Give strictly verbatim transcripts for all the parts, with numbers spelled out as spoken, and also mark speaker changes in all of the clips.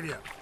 Speaker 1: Giddy up.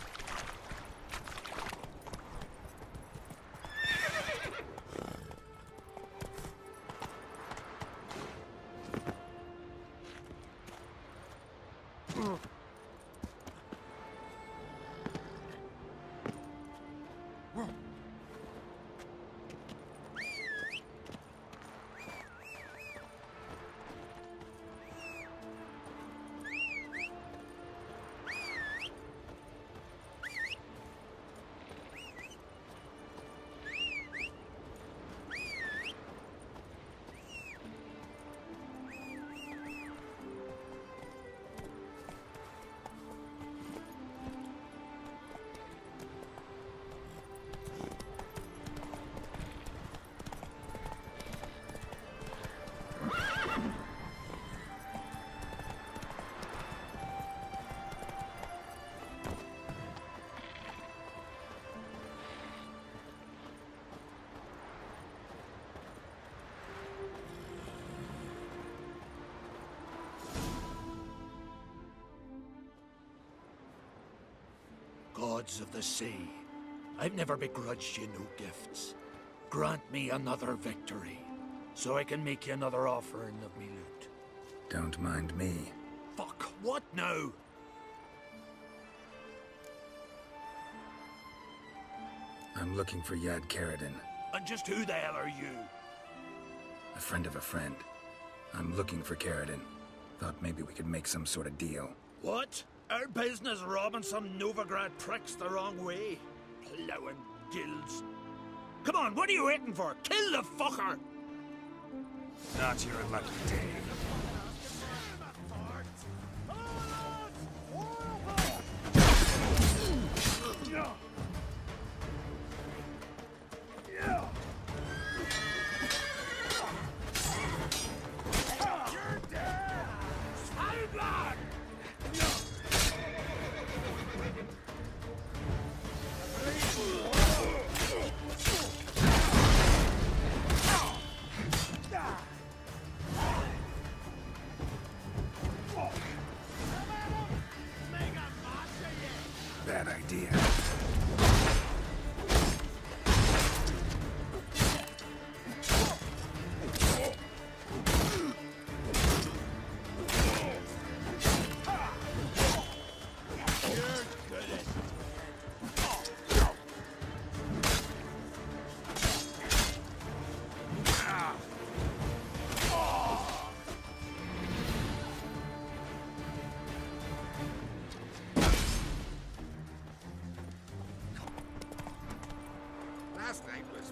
Speaker 2: Gods of the sea, I've never begrudged you no gifts. Grant me another victory, so I can make you another offering of me loot.
Speaker 3: Don't mind me.
Speaker 2: Fuck, what now?
Speaker 3: I'm looking for Yad Karadin.
Speaker 2: And just who the hell are you?
Speaker 3: A friend of a friend. I'm looking for Karadin. Thought maybe we could make some sort of deal.
Speaker 2: What? Our business robbing some Novigrad pricks the wrong way? Plowing guilds. Come on, what are you waiting for? Kill the fucker!
Speaker 1: Not your lucky day.
Speaker 3: Bad idea.
Speaker 1: Last night was...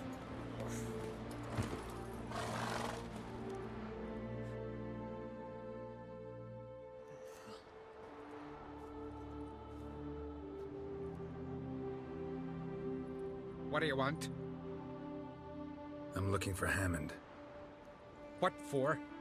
Speaker 4: What do you want?
Speaker 3: I'm looking for Hammond.
Speaker 4: What for?